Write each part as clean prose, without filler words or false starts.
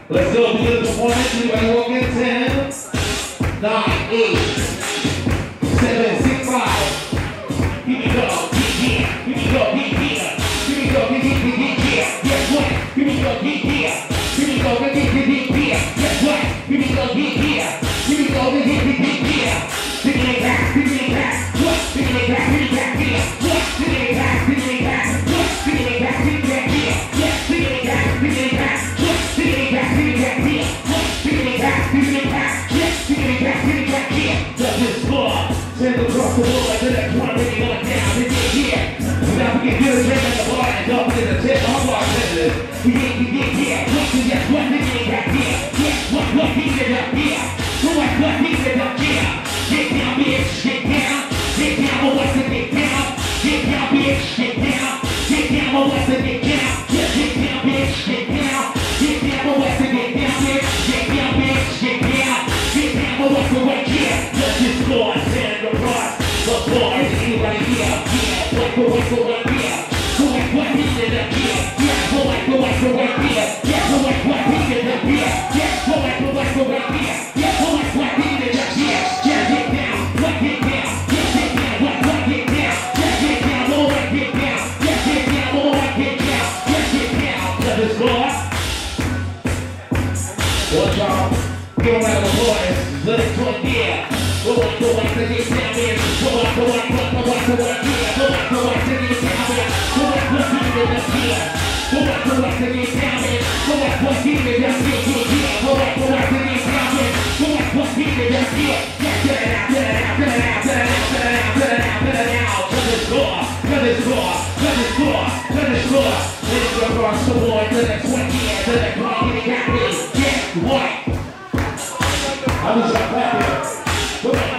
Let's go. Do the performance. Anybody walk in? 10, 9, 8, 7, 6, 5. Here we go. Here we go. Here we go. Guess what? Here we go. Here we go. Guess what? Here we go. Here we go. Bring it back. What? Bring it back. What? Bring it back. What? Bring it back. Bring it back. Bring it back. Bring it back. Yes, bring it back. Bring it back. What? Bring it back. Bring it back. What? Bring it back. Bring it back. Yes, bring it back. Bring it back. Does this floor? Send across the board to that one really going down. Bring it here. Now we get good at the bar and dump it in the tip. I'm bartenders. We get here. What? Yes, what? Bring it back here. Yes, what? Bring it up here. What? Bring it up here. Get down, bitch, get down. Get down, but what's the get down? Get down, bitch, get down. Get down, but what's the get down? Get down, bitch, get down. Get down, but what's the get down, bitch? Get down, bitch, get down. Get down, but what's the right here? Let's just go and send across the board. Is anybody here? Yeah, what's the right here? What is it up here? Yeah, what's the right here? Yeah, what is it up here? Yeah, what's the right here? Yeah, what is it up here? Yeah, get down, what get down? Yeah, get down, what get down? Yeah, get down, what get down? Yeah, get down, what get down? Yeah, get down, let us go. What y'all? Give a round of applause. Let it go, yeah. Go on, to get down there. Go on, yeah. Go on, to get down there. Go on, to get up here. Go on, to get down there. Go on, what get it up here? Go on, to get down there. Go on, what get it up here? Get it out. Let it go. Let it go across the board. Let it 20 years. Let it go. Get it out there. Get what? I'm just gonna clap here. Go back.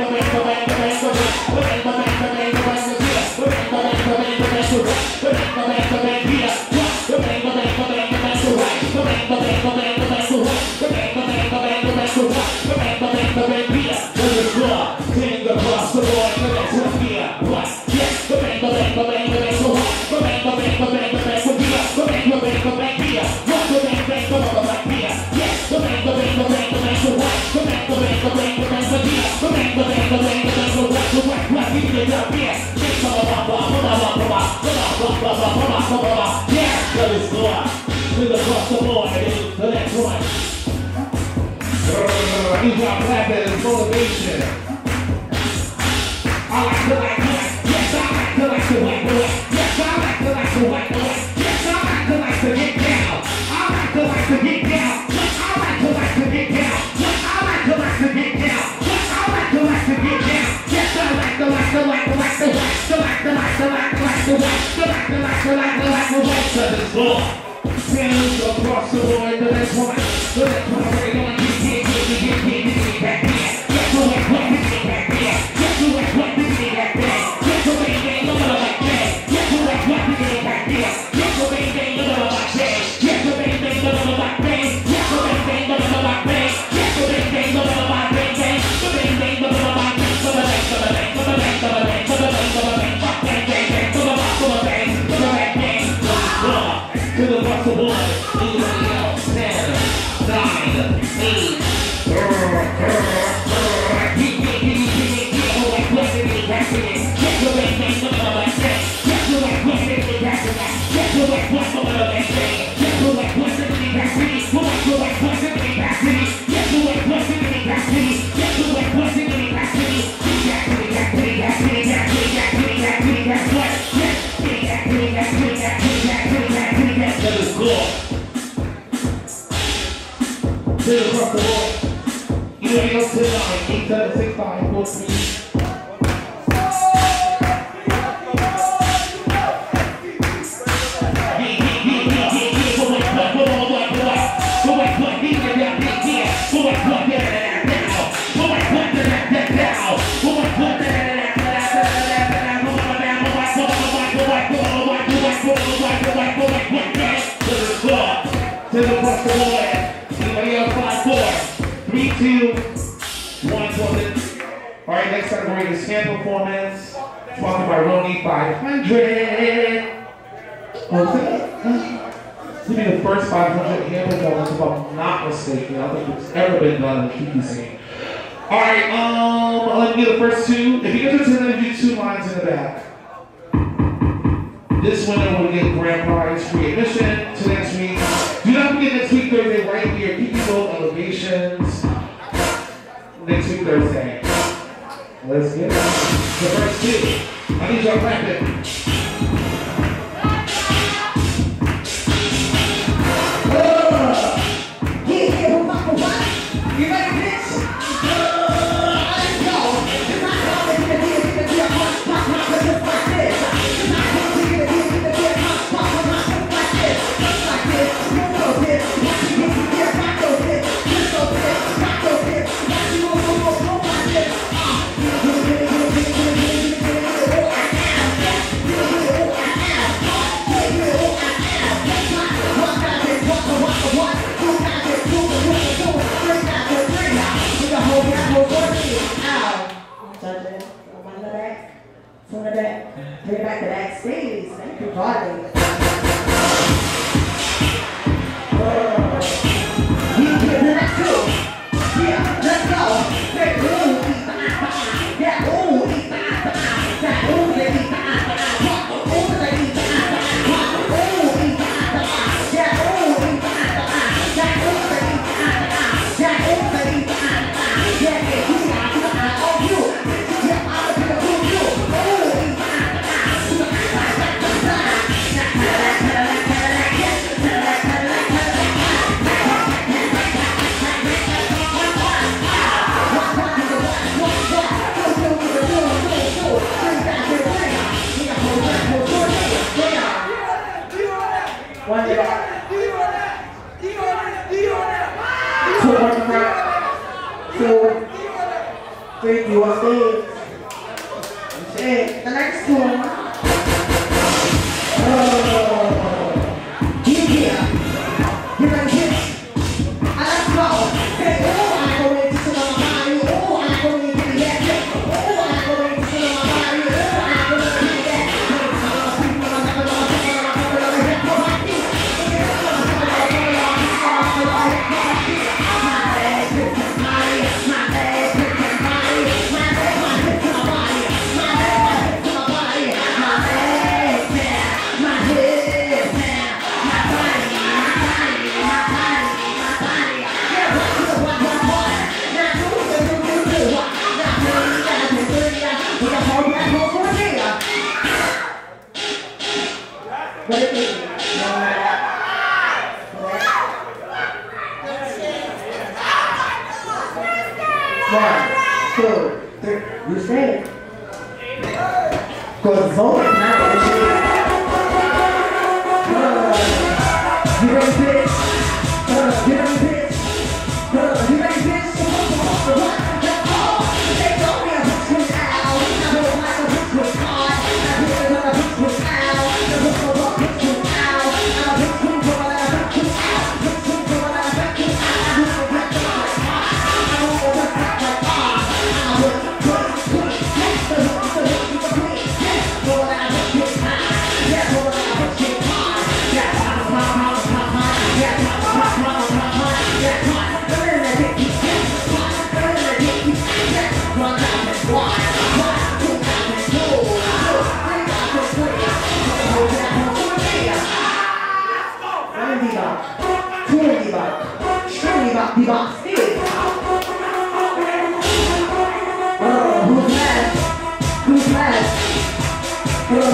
Across the board, the next one. You got clapping and motivation. I like to like what? Yes, I like to like the white boy. Yes, I like to like the white boy. Yes, I like to like to get down. I like to like to get down. Yes, I like to like to get down. Yes, I like to like to get down. Yes, I like to like to get down. Yes, I like to like the white. To this floor. Fans across the board, the next one, we're gonna get back here. Get to it, what is it back here? Get to it, what is it back there? Get to it, they look like that. Get to it, what is it back here? Get to it, they look like that. Get to it, they look like that. Get to it, they look like that. Get to it, they look like that. Get to it, they look like that. To the bus of one, anybody else? 10, 9, 8. Across the board. You ready up to 9, 8, 7, 6, 5, 4, 3. To the across the board. Anybody else? 5, 4, 3, 2, 1. Alright, next category is hand performance. Sponsored by Roni 500. to be the first 500 handle moments, if I'm not mistaken. I don't think it's ever been done in the Kiki scene. Alright, let me get the first two. If you get to 10, then you do 2 lines in the back. This winner will get grand prize free admission to next week. Do not forget next week Thursday right here, KiKiVIDz Elevations. Next week Thursday. Let's get it. The first 2. I need y'all clapping. You ready, bitch? Let's go. It's not going to be a Bring it back to backstage. Thank you, Carly. You get the next 2. Yeah, let's go. Say, ooh, yeah, ooh, that ooh, they eat the ooh, they eat the Three, you on stage. Okay, the next one. Yeah. You ready, bitch? Let's go. Say, oh, I go into some of my body. Oh, I go into that. Oh, I go into some of my body. Oh, I go into that. What it is? One, two, three. You stay. Cause Vogue is not what it is. You ready, bitch? You ready, bitch? You ready, bitch? They told me a bitch was out. I don't like a bitch was hot. I really want a bitch was out. Who's last? Who's last? Let's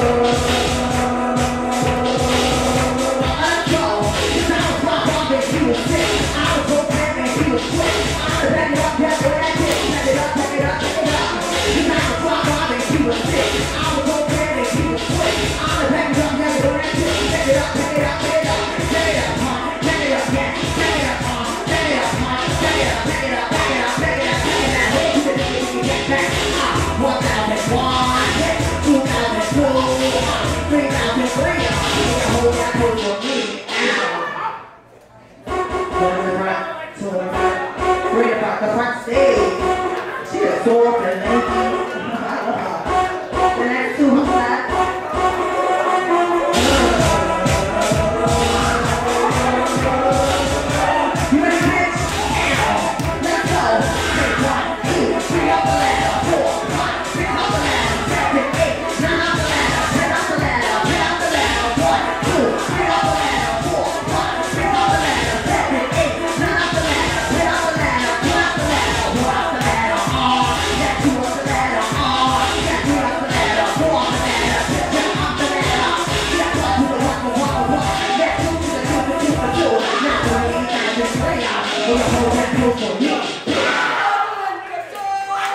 go. Cause I was rock off and she was sick. I was so bad and she was quick. I was back it up, that's what I did. Back it up, back it up, back it up. Cause I was rock off and she was sick. I was so bad and she was quick. I was back it up, that's what I did. Back it up, back it up, back it up. Back it up, back it up, yeah. Back it up, back it up, back it up, back it up, back it up, back it up, back it up. Hey, you can get back. 1001, 2002, 3003. Hold that hold your knee out. Turn right, turn right. Bring it back to front stage. She is so open, thank you. The next 200.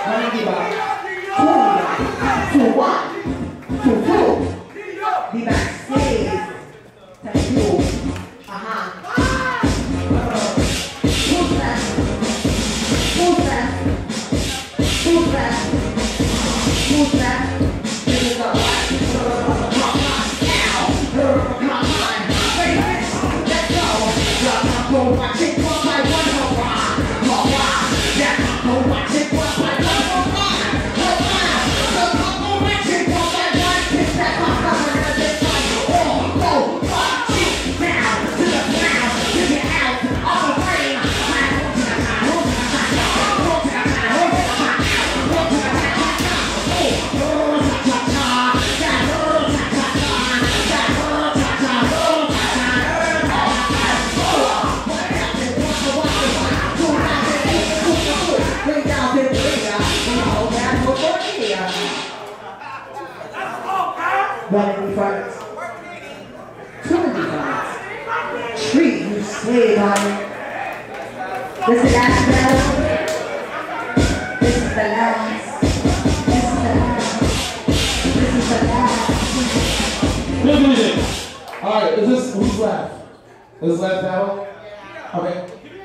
Alright, is this who's left? Is this last battle? Okay.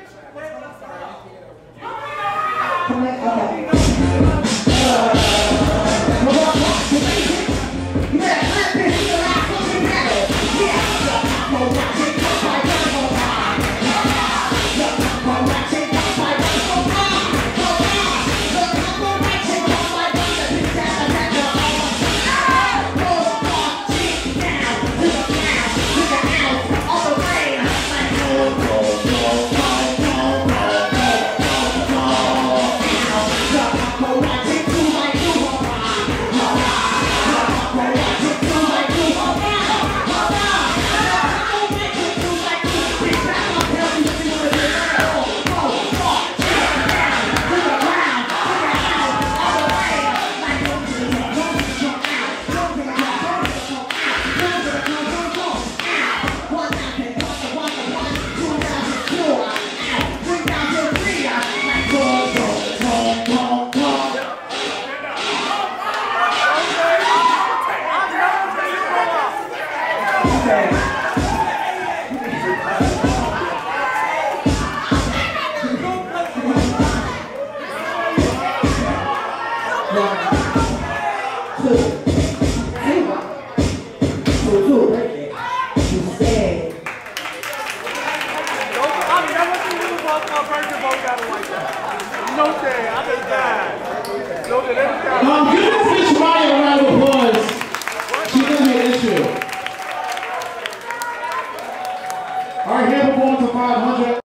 Give this bitch Maya a round of applause. She doesn't have an issue. All right, here we're going to 500.